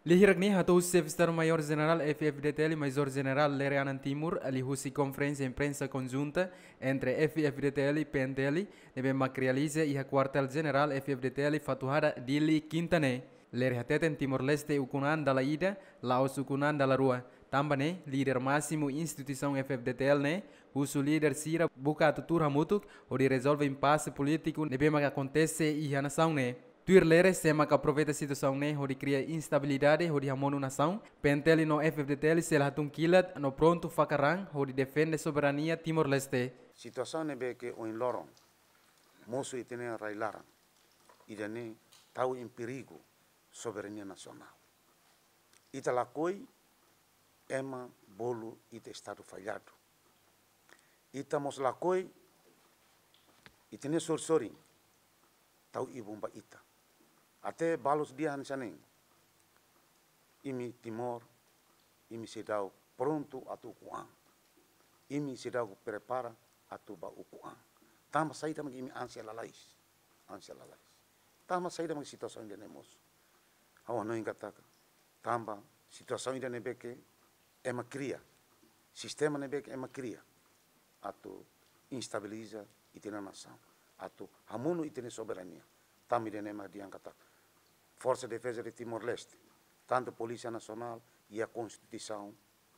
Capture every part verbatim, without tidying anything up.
Lihiragni hatou chef Estado-Maior-General F F D T L Major-General Lerianan Timur ali husi conferência imprensa conjunta entre F F D T L e P N T L deve materializa e a quartel-general F F D T L fatuhada Dili Quintane. Leri hateten Timor-Leste ukunan dala ida, Laos ukunan dala rua. Tambane, líder máximo instituição F F D T L ne, usu líder Sira buka tutur hamutuk, ori resolve impasse político nebe maga acontece e a nação ne. Tuir lere sema que aproveita a situação né, onde cria instabilidade, onde hamonu nação. P N T L no F F D T L se lahatung kilat no pronto fakarang, onde defende soberania Timor-Leste. Situação é que o enloron, moço e tene railaran, e dane tau em perigo soberania nacional. Ita lakoi ema bolo ita estado falhado. Ita mos lakoi e tene sorsoring tau ibumba ita. Até balos dia hansaning, imi Timor, imi sedau pronto atu kuang, imi sedau prepara atu ba ukuang. Tama saída mag imi ansia lalais, ansia lalais. Tama saída mag situação ida nemos. Awan no ingatakan, tamba situação ida nebeke ema cria, sistema nebeke ema cria, atu instabiliza itena nação, atu hamuno itene soberania. Tama ida nema diangatakan. Força de Defesa de Timor-Leste, tanto a Polícia Nacional e a Constituição,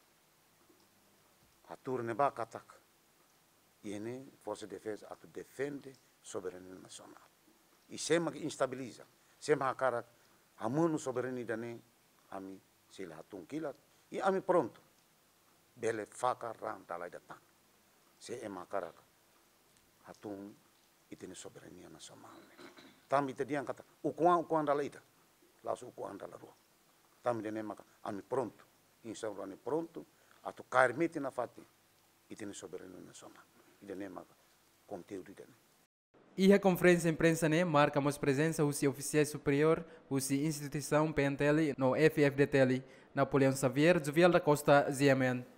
a turne ba katak, e a Força de Defesa a defende a soberania nacional. E sempre instabiliza, sempre a cara, a mano soberania dane, a mim se lá tunquilat, e a mim pronto, bele faca ram talai datang, se é uma cara, a tung e tem soberania nacional. Tami te diang kata, ukuan ukuan dalaida, lasu ukuan dalarua. Tami de nema ami pronto, insauro ani pronto, atu carmiti na fati, itene soberania nacional. Ide nema conteúdo dene. E a conferência imprensa né marca mais presença os oficiais superior, os instituição P N T L no F F D T L, Napoleão Xavier, Juvial da Costa, Z M N.